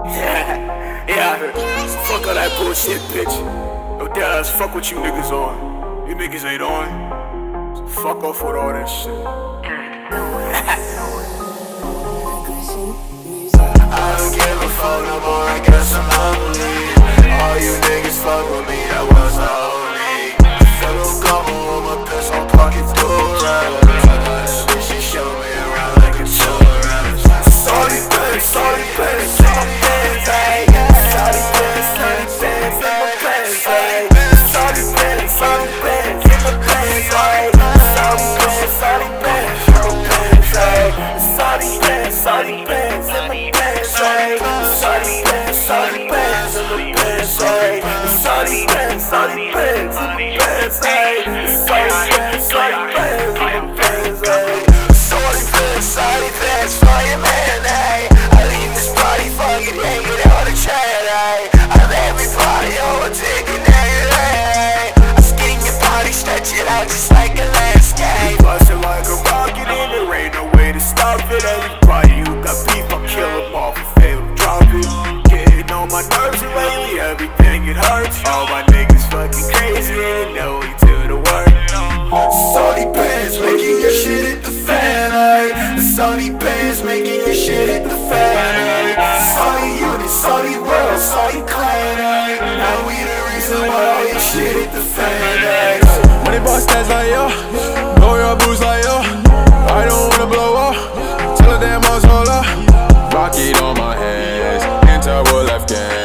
Yeah. Fuck all that bullshit, bitch. Yo, Dallas, fuck what you niggas on. You niggas ain't on. So fuck off with all that shit. I don't give a fuck no more, I guess I'm humbly. All you niggas fuck with me, that was the only. Fellow couple with my piss on pocket door. She showed me around like a tourist. Salty bitch, salty bitch, salty bitch, ayy. Salty bitch, salty bitch, in my pants, ayy. Salty bitch, salty bitch, in my pants, ayy. Salty bitch, salty bitch, in my pants, ayy. Salty bitch, salty bitch, in my pants, ayy. Salty bitch, salty bitch, in my pants, ayy. Salty bitch, salty bitch, in my pants, ayy. Salty bitch, salty bitch, in my pants, ayy. Salty bitch, salty bitch, for your man, ayy. I leave this party fucking hanging on the chain, ayy. I'm everybody overtaking it, ayy. I skin your body, stretch it out just like a landscape. Bustin' like a rocket and there ain't no way to stop it. Everybody who got beef, I'll kill them off and fail to drop it. Getting on my nerves and lately everything it hurts. All my niggas fucking crazy and know we do the work. Salty bands making your shit hit the fan, ayy. Salty bands making your shit hit the fan, ayy. Salty unit, salty world, salty clan, ayy. Now we the reason why all your shit hit the fan, ayy. Money boss stats like yo, know your boots like yo. I don't wanna blow up, tell a damn house hold up. Rocket on my hands, enter left game.